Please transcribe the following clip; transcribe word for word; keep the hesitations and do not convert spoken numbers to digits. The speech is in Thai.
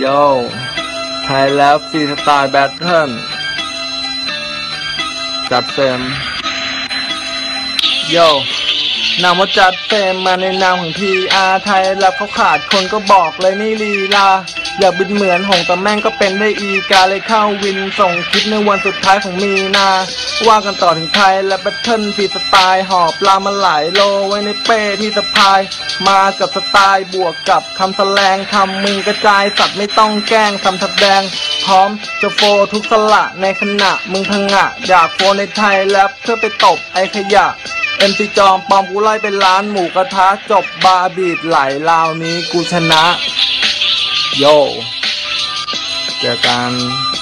โย่ไทยแล้วฟรีสไตล์แบทเทิลจัดเต็มโย่นามว่าจัดเต็มมาในนามของทีอาไทยแล้วเขาขาดคนก็บอกเลยนี่ลีลาอยากบินเหมือนหงแต่แม่งก็เป็นได้อีกาเลยเข้าวินส่งคลิปในวันสุดท้ายของมีนาว่ากันต่อถึงไทยและแบทเทิลฟรีสไตล์หอบปลามาหลายโลไว้ในเป้ที่สะพายมากับสไตล์บวกกับคำแสลงคำมึงกระจายสัตว์ไม่ต้องแกล้งทำทับแดงพร้อมจะโฟทุกสละในขณะมึงพังงะอยากโฟในไทยแล้วเพื่อไปตบไอขยะเอ็มซีจอมปอมกูไล่เป็นล้านหมูกระทะจบบาบีดไหลลาวนี้กูชนะโย่เจอกัน